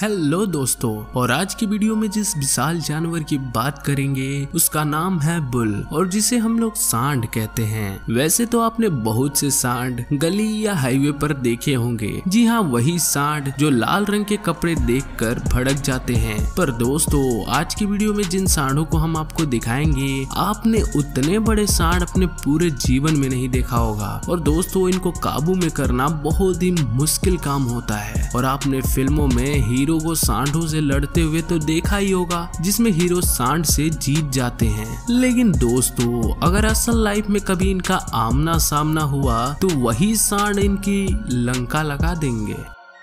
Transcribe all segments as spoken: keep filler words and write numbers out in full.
Hello दोस्तों, और आज की वीडियो में जिस विशाल जानवर की बात करेंगे उसका नाम है बुल, और जिसे हम लोग सांड कहते हैं। वैसे तो आपने बहुत से सांड गली या हाईवे पर देखे होंगे। जी हाँ, वही सांड जो लाल रंग के कपड़े देखकर भड़क जाते हैं। पर दोस्तों, आज की वीडियो में जिन सांडों को हम आपको दिखाएंगे, आपने उतने बड़े सांड अपने पूरे जीवन में नहीं देखा होगा। और दोस्तों, इनको काबू में करना बहुत ही मुश्किल काम होता है। और आपने फिल्मों में हीरो को सांडों से लड़ते हुए तो देखा ही होगा, जिसमें हीरो सांड से जीत जाते हैं। लेकिन दोस्तों, अगर असल लाइफ में कभी इनका आमना सामना हुआ तो वही सांड इनकी लंका लगा देंगे।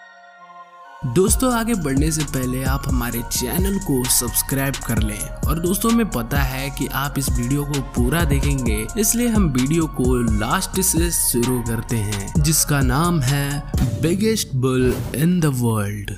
दोस्तों, आगे बढ़ने से पहले आप हमारे चैनल को सब्सक्राइब कर लें। और दोस्तों, हमें पता है कि आप इस वीडियो को पूरा देखेंगे, इसलिए हम वीडियो को लास्ट से शुरू करते हैं, जिसका नाम है biggest bull in the world.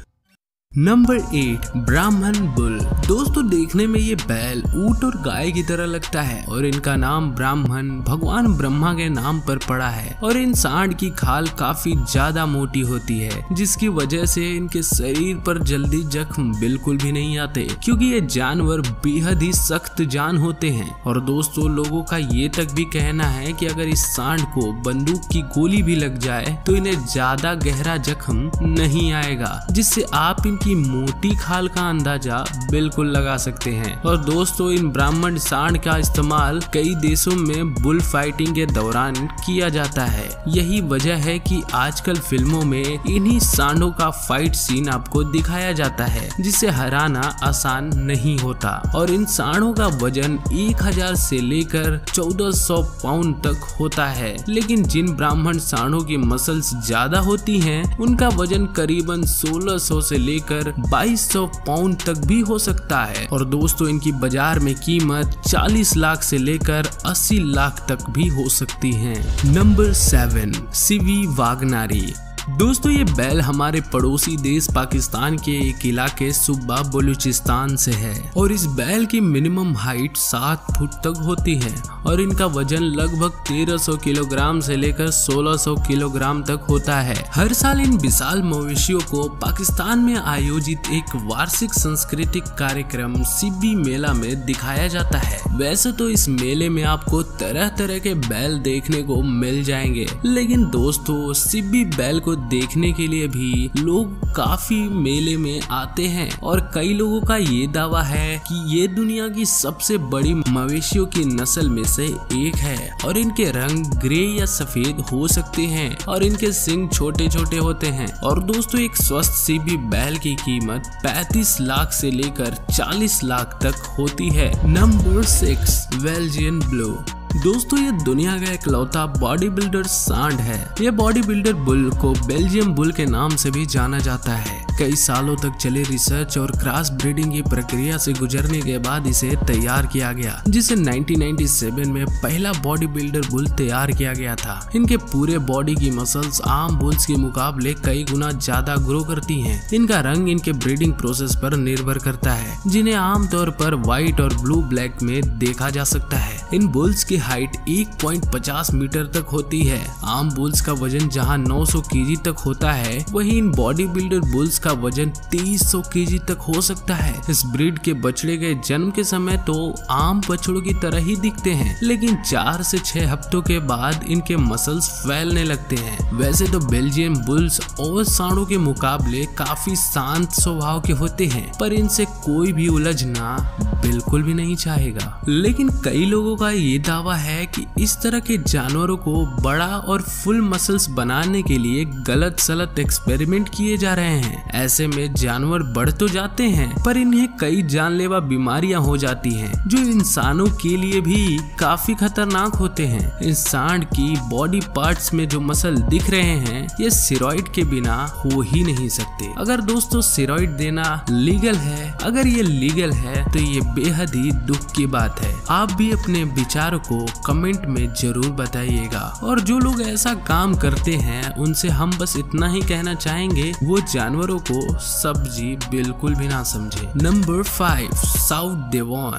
Number eight, Brahman bull. दोस्तों, देखने में ये बैल ऊंट और गाय की तरह लगता है, और इनका नाम ब्राह्मण भगवान ब्रह्मा के नाम पर पड़ा है। और इन सांड की खाल काफी ज्यादा मोटी होती है, जिसकी वजह से इनके शरीर पर जल्दी जख्म बिल्कुल भी नहीं आते, क्योंकि ये जानवर बेहद ही सख्त जान होते हैं। और दोस्तों, लोगों का ये तक भी कहना है कि अगर इस सांड को बंदूक की गोली भी लग जाए तो इन्हें ज्यादा गहरा जख्म नहीं आएगा, जिससे आप इन की मोटी खाल का अंदाजा बिल्कुल लगा सकते हैं। और दोस्तों, इन ब्राह्मण सांड का इस्तेमाल कई देशों में बुल फाइटिंग के दौरान किया जाता है। यही वजह है कि आजकल फिल्मों में इन्हीं सांडों का फाइट सीन आपको दिखाया जाता है, जिसे हराना आसान नहीं होता। और इन सांडों का वजन एक हजार से लेकर चौदह सौ पाउंड तक होता है। लेकिन जिन ब्राह्मण सांडों की मसल्स ज्यादा होती हैं, उनका वजन करीबन सोलह सौ से लेकर बाईस सौ पाउंड तक भी हो सकता है। और दोस्तों, इनकी बाजार में कीमत चालीस लाख से लेकर अस्सी लाख तक भी हो सकती है। नंबर सेवन, सिवी वागनारी। दोस्तों, ये बैल हमारे पड़ोसी देश पाकिस्तान के एक इलाके सूबा बलूचिस्तान से है, और इस बैल की मिनिमम हाइट सात फुट तक होती है, और इनका वजन लगभग तेरह सौ किलोग्राम से लेकर सोलह सौ किलोग्राम तक होता है। हर साल इन विशाल मवेशियों को पाकिस्तान में आयोजित एक वार्षिक सांस्कृतिक कार्यक्रम सिब्बी मेला में दिखाया जाता है। वैसे तो इस मेले में आपको तरह तरह के बैल देखने को मिल जाएंगे, लेकिन दोस्तों, सिब्बी बैल को देखने के लिए भी लोग काफी मेले में आते हैं। और कई लोगों का ये दावा है कि ये दुनिया की सबसे बड़ी मवेशियों की नस्ल में से एक है, और इनके रंग ग्रे या सफेद हो सकते हैं, और इनके सींग छोटे छोटे होते हैं। और दोस्तों, एक स्वस्थ सिब्बी बैल की कीमत पैंतीस लाख से लेकर चालीस लाख तक होती है। Number six, Belgian blue. दोस्तों, ये दुनिया का इकलौता बॉडी बिल्डर सांड है। ये बॉडी बिल्डर बुल को बेल्जियम बुल के नाम से भी जाना जाता है। कई सालों तक चले रिसर्च और क्रॉस ब्रीडिंग की प्रक्रिया से गुजरने के बाद इसे तैयार किया गया, जिसे नाइनटीन नाइंटी सेवन में पहला बॉडी बिल्डर बुल तैयार किया गया था। इनके पूरे बॉडी की मसल्स आम बुल्स के मुकाबले कई गुना ज्यादा ग्रो करती हैं। इनका रंग इनके ब्रीडिंग प्रोसेस पर निर्भर करता है, जिन्हें आमतौर पर व्हाइट और ब्लू ब्लैक में देखा जा सकता है। इन बुल्स की हाइट एक पॉइंट पचास मीटर तक होती है। आम बुल्स का वजन जहां नौ सौ केजी तक होता है, वहीं इन बॉडी बिल्डर बुल्स का वजन तेईस सौ केजी तक हो सकता है। इस ब्रीड के बछड़े के जन्म के समय तो आम बछड़ों की तरह ही दिखते हैं, लेकिन चार से छह हफ्तों के बाद इनके मसल्स फैलने लगते हैं। वैसे तो बेल्जियम बुल्स और सांडों के मुकाबले काफी शांत स्वभाव के होते हैं, पर इनसे कोई भी उलझना बिल्कुल भी नहीं चाहेगा। लेकिन कई लोगों का ये दावा है कि इस तरह के जानवरों को बड़ा और फुल मसल्स बनाने के लिए गलत सलत एक्सपेरिमेंट किए जा रहे हैं। ऐसे में जानवर बढ़ तो जाते हैं, पर इन्हें कई जानलेवा बीमारियां हो जाती हैं, जो इंसानों के लिए भी काफी खतरनाक होते हैं। इस सांड की बॉडी पार्ट्स में जो मसल दिख रहे हैं, ये स्टेरॉइड के बिना हो ही नहीं सकते। अगर दोस्तों स्टेरॉइड देना लीगल है, अगर ये लीगल है तो ये बेहद ही दुख की बात है। आप भी अपने विचारों को कमेंट में जरूर बताइएगा। और जो लोग ऐसा काम करते हैं, उनसे हम बस इतना ही कहना चाहेंगे, वो जानवरों को सब्जी बिल्कुल भी ना समझे। Number five, South Devon.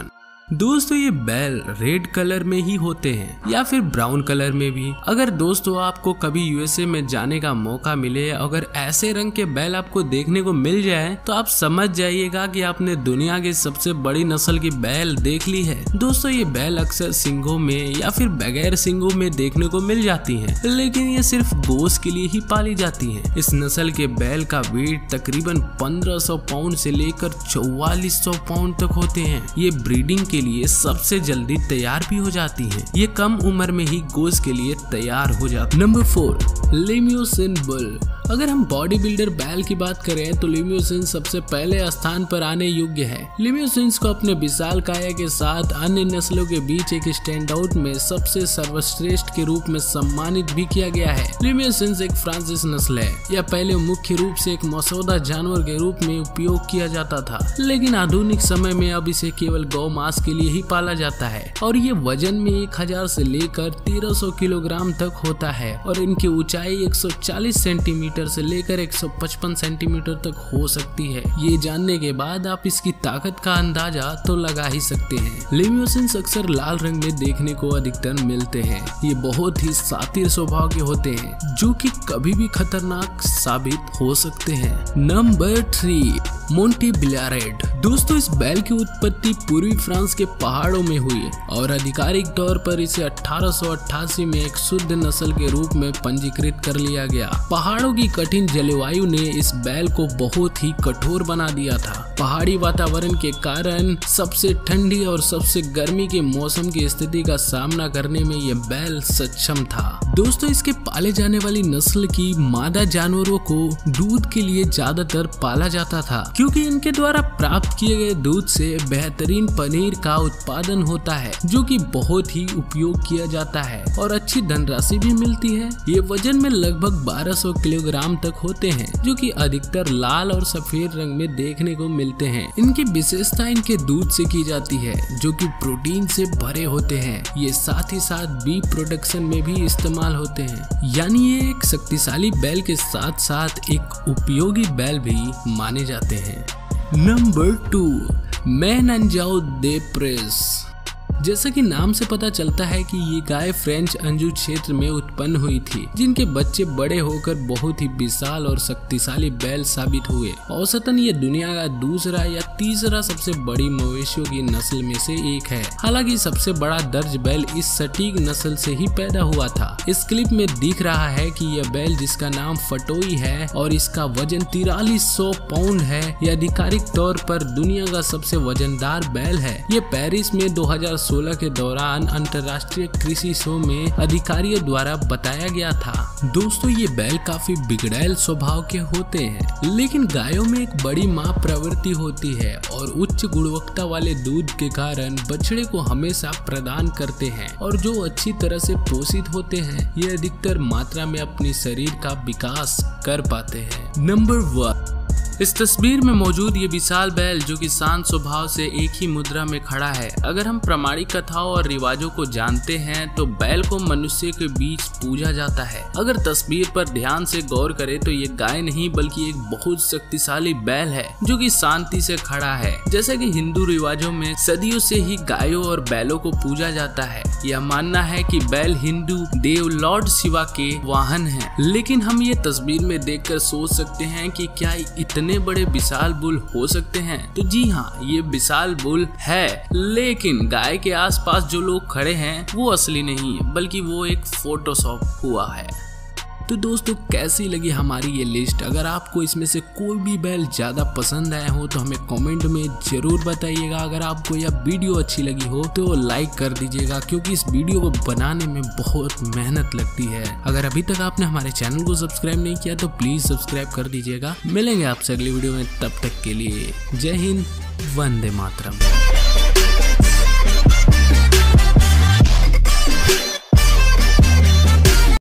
दोस्तों ये बैल रेड कलर में ही होते हैं या फिर ब्राउन कलर में भी। अगर दोस्तों आपको कभी यूएसए में जाने का मौका मिले, अगर ऐसे रंग के बैल आपको देखने को मिल जाए तो आप समझ जाइएगा कि आपने दुनिया की सबसे बड़ी नस्ल की बैल देख ली है। दोस्तों ये बैल अक्सर सिंगों में या फिर बगैर सिंगों में देखने को मिल जाती हैं, लेकिन ये सिर्फ गोश्त के लिए ही पाली जाती हैं। इस नस्ल के बैल का वेट तकरीबन पंद्रह सौ पाउंड से लेकर चौवालीस सौ पाउंड तक होते हैं। ये ब्रीडिंग के लिए सबसे जल्दी तैयार भी हो जाती हैं। ये कम उम्र में ही गोश्त के लिए तैयार हो जाती है। Number four, Limousin bull. अगर हम बॉडी बिल्डर बैल की बात करें तो लिम्यूसिन सबसे पहले स्थान पर आने योग्य है। लिम्यूसिन्स को अपने विशाल काया के साथ अन्य नस्लों के बीच एक स्टैंड आउट में सबसे सर्वश्रेष्ठ के रूप में सम्मानित भी किया गया है। लिम्यूसिन्स एक फ्रांसीसी नस्ल है। यह पहले मुख्य रूप से एक मसौदा जानवर के रूप में उपयोग किया जाता था, लेकिन आधुनिक समय में अब इसे केवल गौ मांस के लिए ही पाला जाता है और ये वजन में एक हजार से लेकर तेरह सौ किलोग्राम तक होता है और इनकी ऊंचाई एक सौ चालीस सेंटीमीटर से लेकर एक सौ पचपन सेंटीमीटर तक हो सकती है। ये जानने के बाद आप इसकी ताकत का अंदाजा तो लगा ही सकते हैं। लिम्यूसिन्स अक्सर लाल रंग में देखने को अधिकतर मिलते हैं। ये बहुत ही शातिर स्वभाव के होते हैं जो कि कभी भी खतरनाक साबित हो सकते हैं। Number three, Montbeliarde. दोस्तों इस बैल की उत्पत्ति पूर्वी फ्रांस के पहाड़ों में हुई और आधिकारिक तौर पर इसे अठारह सौ अट्ठासी में एक शुद्ध नस्ल के रूप में पंजीकृत कर लिया गया। पहाड़ों की कठिन जलवायु ने इस बैल को बहुत ही कठोर बना दिया था। पहाड़ी वातावरण के कारण सबसे ठंडी और सबसे गर्मी के मौसम की स्थिति का सामना करने में यह बैल सक्षम था। दोस्तों इसके पाले जाने वाली नस्ल की मादा जानवरों को दूध के लिए ज्यादातर पाला जाता था, क्योंकि इनके द्वारा प्राप्त किए गए दूध से बेहतरीन पनीर का उत्पादन होता है जो कि बहुत ही उपयोग किया जाता है और अच्छी धनराशि भी मिलती है। ये वजन में लगभग बारह सौ किलोग्राम तक होते हैं जो कि अधिकतर लाल और सफेद रंग में देखने को मिलते हैं। इनकी विशेषता इनके दूध से की जाती है जो कि प्रोटीन से भरे होते हैं। ये साथ ही साथ बीफ प्रोडक्शन में भी इस्तेमाल होते हैं, यानी ये एक शक्तिशाली बैल के साथ साथ एक उपयोगी बैल भी माने जाते हैं। नंबर टू, मेननजाओ दे प्रेस। जैसा कि नाम से पता चलता है कि ये गाय फ्रेंच अंजू क्षेत्र में उत्पन्न हुई थी, जिनके बच्चे बड़े होकर बहुत ही विशाल और शक्तिशाली बैल साबित हुए। औसतन ये दुनिया का दूसरा या तीसरा सबसे बड़ी मवेशियों की नस्ल में से एक है। हालांकि सबसे बड़ा दर्ज बैल इस सटीक नस्ल से ही पैदा हुआ था। इस क्लिप में दिख रहा है कि यह बैल, जिसका नाम फटोई है और इसका वजन तिरालीस सौ पाउंड है, यह आधिकारिक तौर पर दुनिया का सबसे वजनदार बैल है। ये पेरिस में दो हजार सोलह के दौरान अंतर्राष्ट्रीय कृषि शो में अधिकारियों द्वारा बताया गया था। दोस्तों ये बैल काफी बिगड़ैल स्वभाव के होते हैं, लेकिन गायों में एक बड़ी मां प्रवृत्ति होती है और उच्च गुणवत्ता वाले दूध के कारण बछड़े को हमेशा प्रदान करते हैं और जो अच्छी तरह से पोषित होते हैं ये अधिकतर मात्रा में अपनी शरीर का विकास कर पाते हैं। नंबर वन, इस तस्वीर में मौजूद ये विशाल बैल जो कि शांत स्वभाव से एक ही मुद्रा में खड़ा है। अगर हम प्रामाणिक कथाओं और रिवाजों को जानते हैं तो बैल को मनुष्य के बीच पूजा जाता है। अगर तस्वीर पर ध्यान से गौर करें तो ये गाय नहीं बल्कि एक बहुत शक्तिशाली बैल है जो कि शांति से खड़ा है। जैसा कि हिंदू रिवाजों में सदियों से ही गायों और बैलों को पूजा जाता है। यह मानना है कि बैल हिंदू देव लॉर्ड शिवा के वाहन है, लेकिन हम ये तस्वीर में देखकर सोच सकते हैं कि क्या इतने बड़े विशाल बुल हो सकते हैं? तो जी हाँ, ये विशाल बुल है, लेकिन गाय के आसपास जो लोग खड़े हैं वो असली नहीं है बल्कि वो एक फोटोशॉप हुआ है। तो दोस्तों कैसी लगी हमारी ये लिस्ट? अगर आपको इसमें से कोई भी बैल ज्यादा पसंद आया हो तो हमें कमेंट में जरूर बताइएगा। अगर आपको यह वीडियो अच्छी लगी हो तो लाइक कर दीजिएगा, क्योंकि इस वीडियो को बनाने में बहुत मेहनत लगती है। अगर अभी तक आपने हमारे चैनल को सब्सक्राइब नहीं किया तो प्लीज सब्सक्राइब कर दीजिएगा। मिलेंगे आपसे अगली वीडियो में, तब तक के लिए जय हिंद, वंदे मातरम।